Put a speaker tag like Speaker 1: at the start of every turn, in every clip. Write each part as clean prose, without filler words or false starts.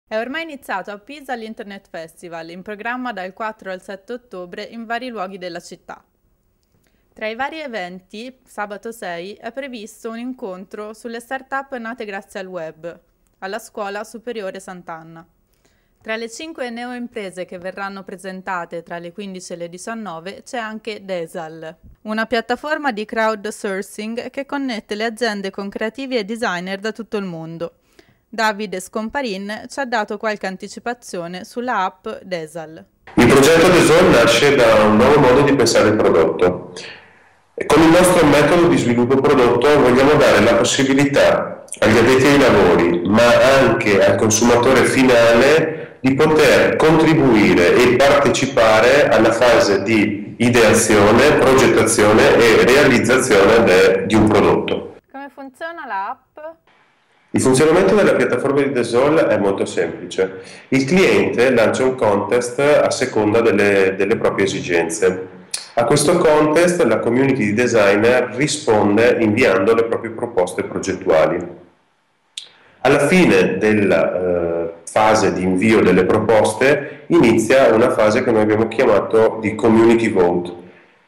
Speaker 1: È ormai iniziato a Pisa l'Internet Festival, in programma dal 4 al 7 ottobre in vari luoghi della città. Tra i vari eventi, sabato 6, è previsto un incontro sulle start-up nate grazie al web, alla Scuola Superiore Sant'Anna. Tra le 5 neoimprese che verranno presentate tra le 15 e le 19 c'è anche Desal, una piattaforma di crowdsourcing che connette le aziende con creativi e designer da tutto il mondo. Davide Scomparin ci ha dato qualche anticipazione sulla app Desal.
Speaker 2: Il progetto Desol nasce da un nuovo modo di pensare il prodotto. E con il nostro metodo di sviluppo prodotto vogliamo dare la possibilità agli addetti ai lavori, ma anche al consumatore finale, di poter contribuire e partecipare alla fase di ideazione, progettazione e realizzazione di un prodotto.
Speaker 1: Come funziona l'app?
Speaker 2: Il funzionamento della piattaforma di Desol è molto semplice. Il cliente lancia un contest a seconda delle proprie esigenze. A questo contest la community di designer risponde inviando le proprie proposte progettuali. Alla fine della fase di invio delle proposte inizia una fase che noi abbiamo chiamato di community vote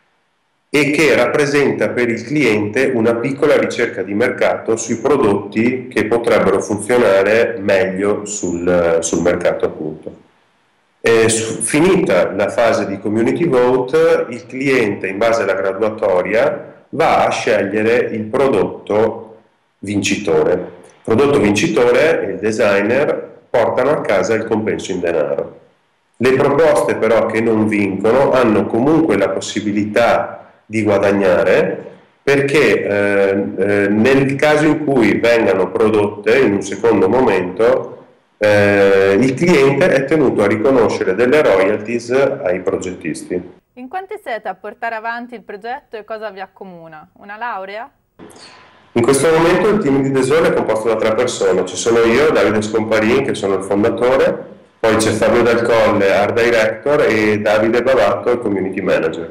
Speaker 2: e che rappresenta per il cliente una piccola ricerca di mercato sui prodotti che potrebbero funzionare meglio sul mercato, appunto. Finita la fase di community vote, il cliente, in base alla graduatoria, va a scegliere il prodotto vincitore. Il prodotto vincitore e il designer portano a casa il compenso in denaro. Le proposte però che non vincono hanno comunque la possibilità di guadagnare, perché nel caso in cui vengano prodotte in un secondo momento, il cliente è tenuto a riconoscere delle royalties ai progettisti.
Speaker 1: In quanti siete a portare avanti il progetto e cosa vi accomuna? Una laurea?
Speaker 2: In questo momento il team di Desol è composto da 3 persone. Ci sono io, Davide Scomparin, che sono il fondatore, poi c'è Fabio Del Colle, Art Director, e Davide Bavatto, il Community Manager.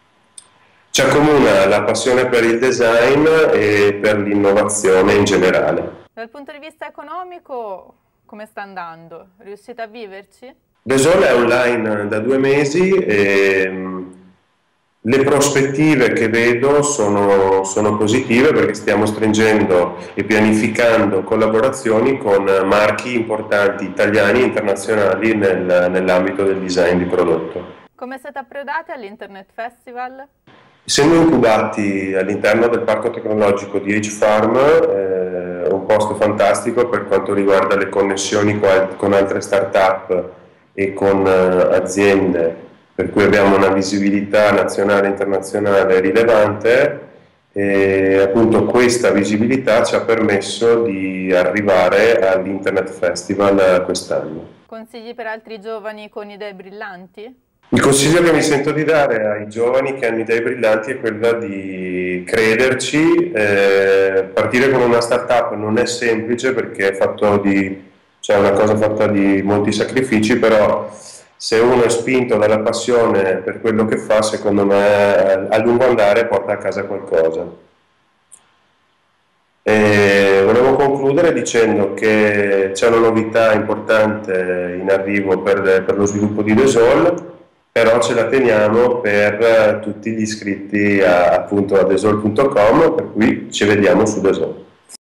Speaker 2: Ci accomuna la passione per il design e per l'innovazione in generale.
Speaker 1: Dal punto di vista economico, come sta andando? Riuscite a viverci?
Speaker 2: Desol è online da 2 mesi e le prospettive che vedo sono positive, perché stiamo stringendo e pianificando collaborazioni con marchi importanti italiani e internazionali nell'ambito del design di prodotto.
Speaker 1: Come siete approdati all'Internet Festival?
Speaker 2: Essendo incubati all'interno del parco tecnologico di Age Farm, un posto fantastico per quanto riguarda le connessioni con altre start-up e con aziende, per cui abbiamo una visibilità nazionale e internazionale rilevante, e appunto questa visibilità ci ha permesso di arrivare all'Internet Festival quest'anno.
Speaker 1: Consigli per altri giovani con idee brillanti?
Speaker 2: Il consiglio che mi sento di dare ai giovani che hanno idee brillanti è quella di crederci. Partire con una startup non è semplice, perché è una cosa fatta di molti sacrifici, però se uno è spinto dalla passione per quello che fa, secondo me a lungo andare porta a casa qualcosa. Volevo concludere dicendo che c'è una novità importante in arrivo per lo sviluppo di Desol, però ce la teniamo per tutti gli iscritti appunto a desol.com, per cui ci vediamo su Desol.